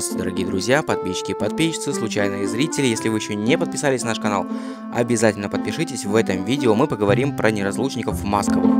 Здравствуйте, дорогие друзья, подписчики и подписчицы, случайные зрители. Если вы еще не подписались на наш канал, обязательно подпишитесь. В этом видео мы поговорим про неразлучников масковых.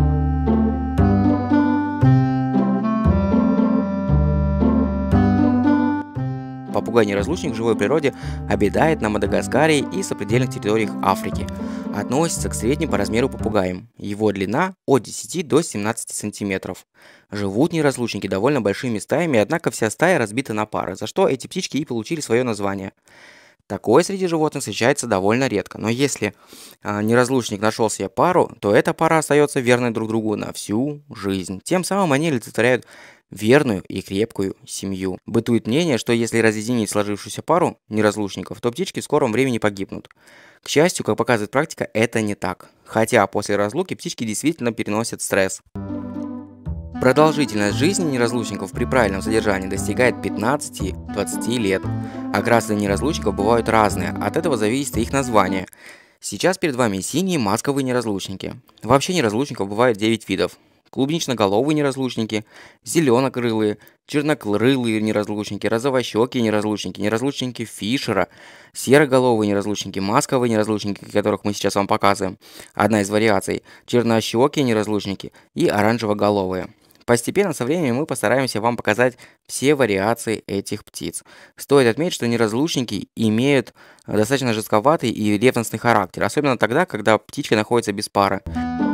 Попугай-неразлучник в живой природе обитает на Мадагаскаре и сопредельных территориях Африки. Относится к средним по размеру попугаям. Его длина от 10 до 17 сантиметров. Живут неразлучники довольно большими стаями, однако вся стая разбита на пары, за что эти птички и получили свое название. Такое среди животных встречается довольно редко, но если неразлучник нашел себе пару, то эта пара остается верной друг другу на всю жизнь. Тем самым они олицетворяют верную и крепкую семью. Бытует мнение, что если разъединить сложившуюся пару неразлучников, то птички в скором времени погибнут. К счастью, как показывает практика, это не так. Хотя после разлуки птички действительно переносят стресс. Продолжительность жизни неразлучников при правильном содержании достигает 15-20 лет. Окрасы неразлучников бывают разные, от этого зависит их название. Сейчас перед вами синие масковые неразлучники. Вообще неразлучников бывает 9 видов. Клубнично-головые неразлучники, зеленокрылые, чернокрылые неразлучники, розовощекие неразлучники, неразлучники Фишера, сероголовые неразлучники, масковые неразлучники, которых мы сейчас вам показываем, одна из вариаций, чернощекие неразлучники и оранжево-головые. Постепенно со временем мы постараемся вам показать все вариации этих птиц. Стоит отметить, что неразлучники имеют достаточно жестковатый и ревностный характер, особенно тогда, когда птичка находится без пары.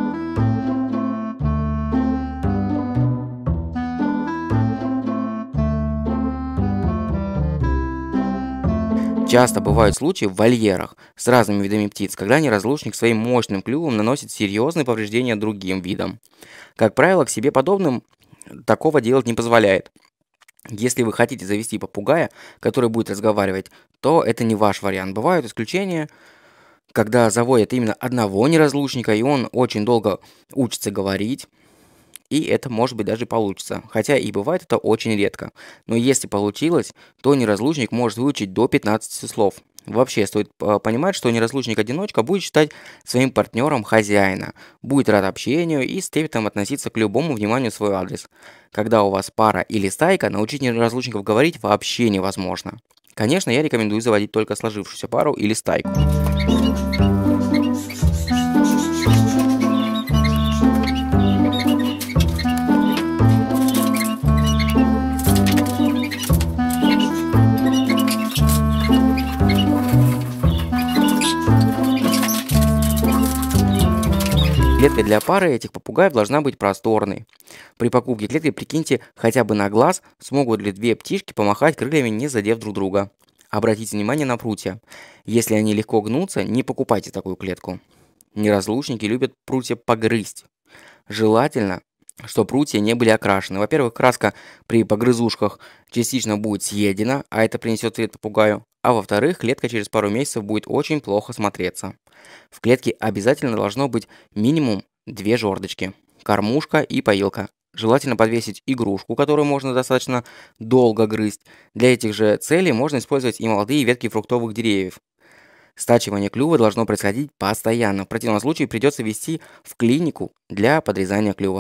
Часто бывают случаи в вольерах с разными видами птиц, когда неразлучник своим мощным клювом наносит серьезные повреждения другим видам. Как правило, к себе подобным такого делать не позволяет. Если вы хотите завести попугая, который будет разговаривать, то это не ваш вариант. Бывают исключения, когда заводят именно одного неразлучника, и он очень долго учится говорить. И это, может быть, даже получится. Хотя и бывает это очень редко. Но если получилось, то неразлучник может выучить до 15 слов. Вообще, стоит понимать, что неразлучник-одиночка будет считать своим партнером хозяина, будет рад общению и с трепетом относиться к любому вниманию в свой адрес. Когда у вас пара или стайка, научить неразлучников говорить вообще невозможно. Конечно, я рекомендую заводить только сложившуюся пару или стайку. Клетка для пары этих попугаев должна быть просторной. При покупке клетки, прикиньте, хотя бы на глаз смогут ли две птички помахать крыльями, не задев друг друга. Обратите внимание на прутья. Если они легко гнутся, не покупайте такую клетку. Неразлучники любят прутья погрызть. Желательно, чтобы прутья не были окрашены. Во-первых, краска при погрызушках частично будет съедена, а это принесет вред попугаю. А во-вторых, клетка через пару месяцев будет очень плохо смотреться. В клетке обязательно должно быть минимум 2 жердочки, кормушка и поилка. Желательно подвесить игрушку, которую можно достаточно долго грызть. Для этих же целей можно использовать и молодые ветки фруктовых деревьев. Стачивание клюва должно происходить постоянно. В противном случае придется везти в клинику для подрезания клюва.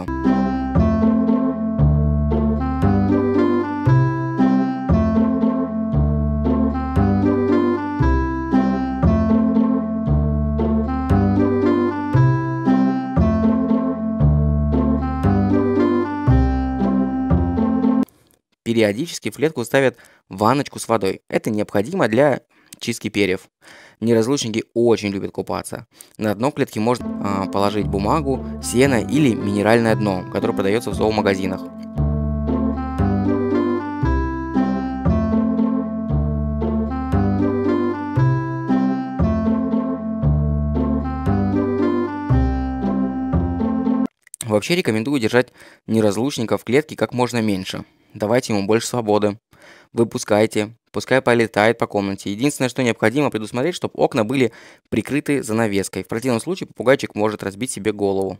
Периодически в клетку ставят ванночку с водой. Это необходимо для чистки перьев. Неразлучники очень любят купаться. На дно клетки можно положить бумагу, сено или минеральное дно, которое продается в зоомагазинах. Вообще рекомендую держать неразлучника в клетке как можно меньше. Давайте ему больше свободы. Выпускайте, пускай полетает по комнате. Единственное, что необходимо предусмотреть, чтобы окна были прикрыты занавеской. В противном случае попугайчик может разбить себе голову.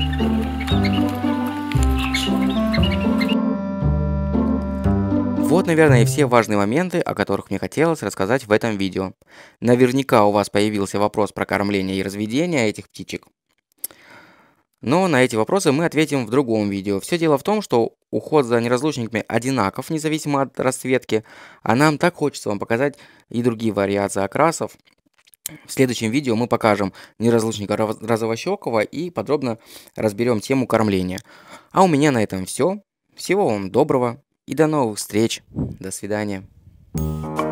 Вот наверное, и все важные моменты, о которых мне хотелось рассказать в этом видео. Наверняка у вас появился вопрос про кормление и разведение этих птичек. Но на эти вопросы мы ответим в другом видео. Все дело в том, что уход за неразлучниками одинаков, независимо от расцветки, а нам так хочется вам показать и другие вариации окрасов. В следующем видео мы покажем неразлучника розовощекого и подробно разберем тему кормления. А у меня на этом все. Всего вам доброго и до новых встреч. До свидания.